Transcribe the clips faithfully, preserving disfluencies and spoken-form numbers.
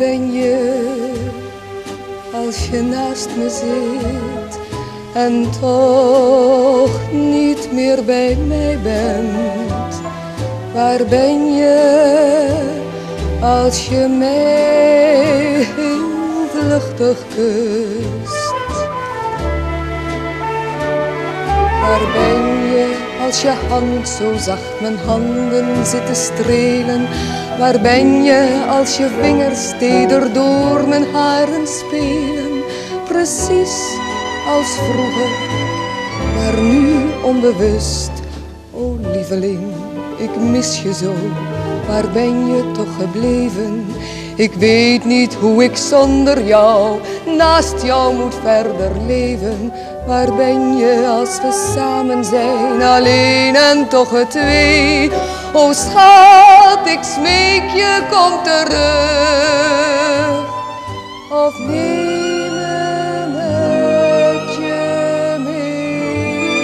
ben je als je naast me zit en toch niet meer bij mij bent? Waar ben je als je mij heel vluchtig kust? Waar ben je als je hand zo zacht mijn handen zit te strelen? Waar ben je als je vingers teder door mijn haren spelen? Precies als vroeger, maar nu onbewust. O lieveling, ik mis je zo, waar ben je toch gebleven? Ik weet niet hoe ik zonder jou naast jou moet verder leven. Waar ben je als we samen zijn, alleen en toch het twee? O schat, ik smeek je, kom terug. Of neem me met je mee.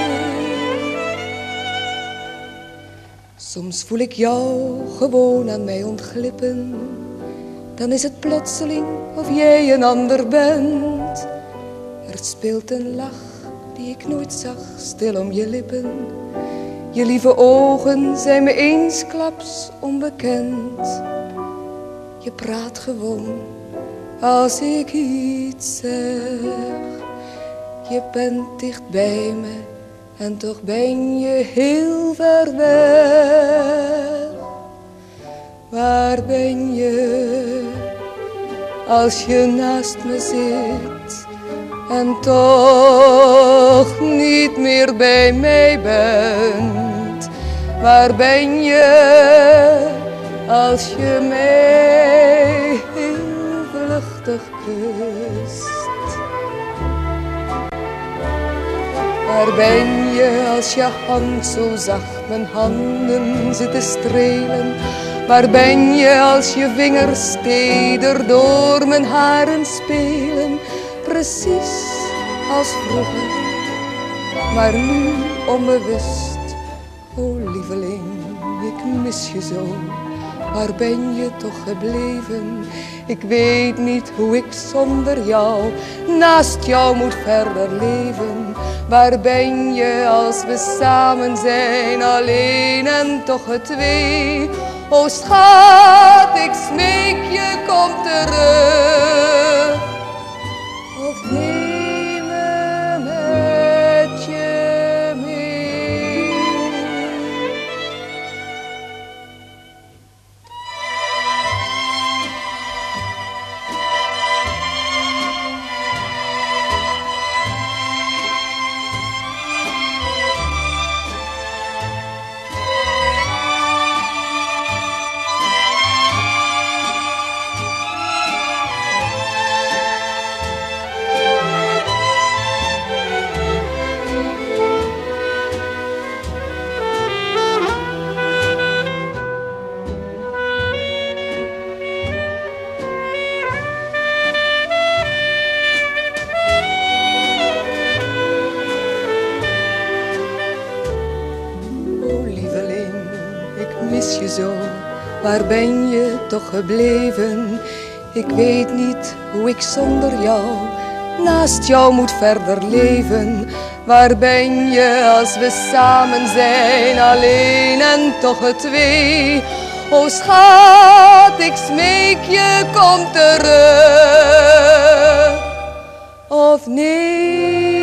Soms voel ik jou gewoon aan mij ontglippen. Dan is het plotseling of jij een ander bent. Er speelt een lach die ik nooit zag, stil om je lippen. Je lieve ogen zijn me eensklaps onbekend. Je praat gewoon als ik iets zeg. Je bent dicht bij me en toch ben je heel ver weg. Waar ben je als je naast me zit en toch niet meer bij mij bent? Waar ben je als je mij heel vluchtig kust? Waar ben je als je hand zo zacht mijn handen zit te strelen? Waar ben je als je vingers teder door mijn haren spelen? Precies als vroeger, maar nu onbewust. O lieveling, ik mis je zo, waar ben je toch gebleven? Ik weet niet hoe ik zonder jou naast jou moet verder leven. Waar ben je als we samen zijn, alleen en toch het twee? O schat, ik smeek je, kom terug. Of neem me met je mee. Mis je zo, waar ben je toch gebleven? Ik weet niet hoe ik zonder jou naast jou moet verder leven. Waar ben je als we samen zijn, alleen en toch het twee? O schat, ik smeek je, kom terug. Of nee.